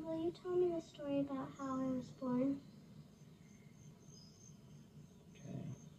will you tell me the story about how I was born? Okay.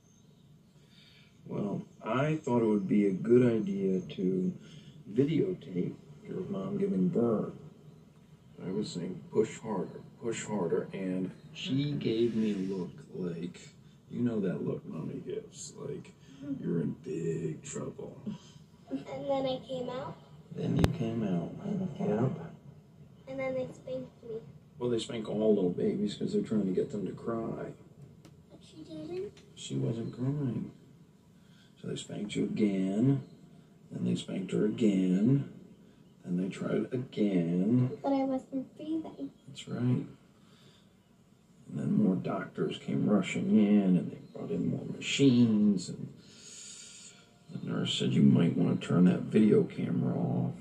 Well, I thought it would be a good idea to videotape your mom giving birth. I was saying, push harder, and she gave me a look like, you know that look mommy gives, like you're in big trouble. And then I came out? Then you came out. Yep. And then they spanked me. Well, they spank all little babies because they're trying to get them to cry. But she didn't? She wasn't crying. So they spanked you again, then they spanked her again, then they tried again. But I wasn't breathing. That's right. And then more doctors came rushing in, and they brought in more machines, and the nurse said you might want to turn that video camera off.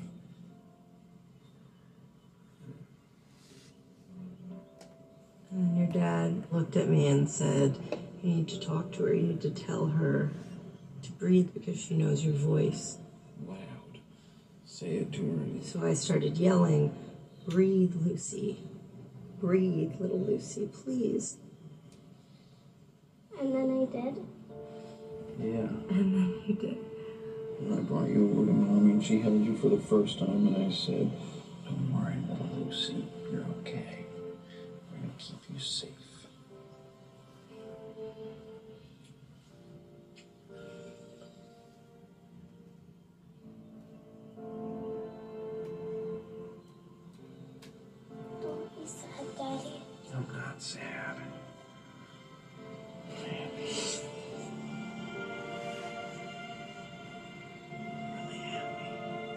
And your dad looked at me and said, you need to talk to her, you need to tell her to breathe because she knows your voice. Loud. Say it to her. So I started yelling, breathe, Lucy. Breathe, little Lucy, please. And then I did? Yeah. And then you did. And I brought you over to Mommy, and she held you for the first time, and I said, don't worry, little Lucy, you're okay. We're going to keep you safe. Don't be sad, Daddy. I'm not sad. I'm happy. Really happy.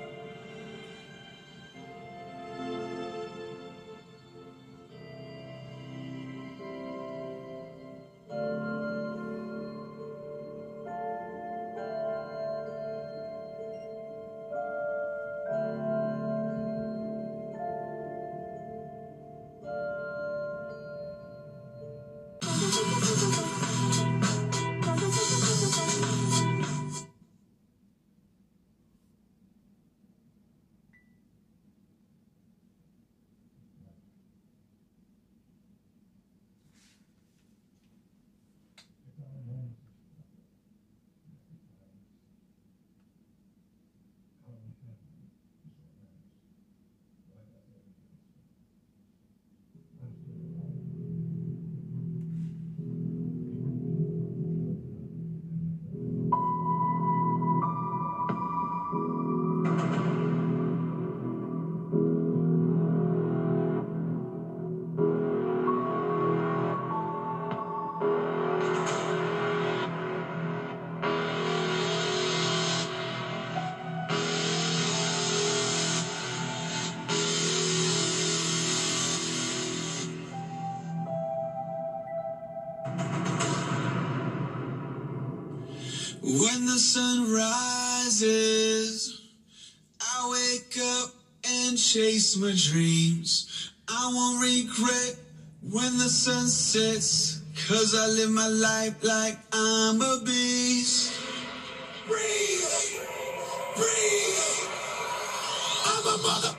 When the sun rises, I wake up and chase my dreams. I won't regret when the sun sets, 'cause I live my life like I'm a beast. Breathe, breathe, I'm a mother.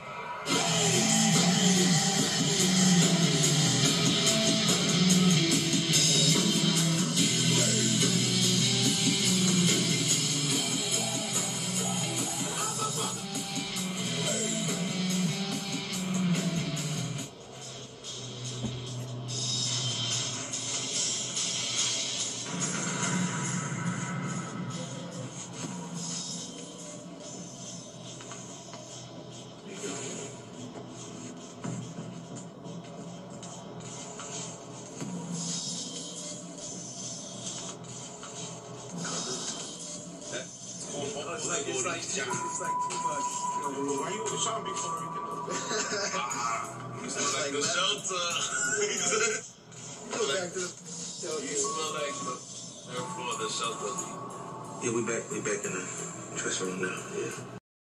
It's like too much. Why you always trying to be Puerto Rican though? You smell like the shelter. Go back to the shelter. You smell like the shelter. Yeah, we back in the dressing room now. Yeah.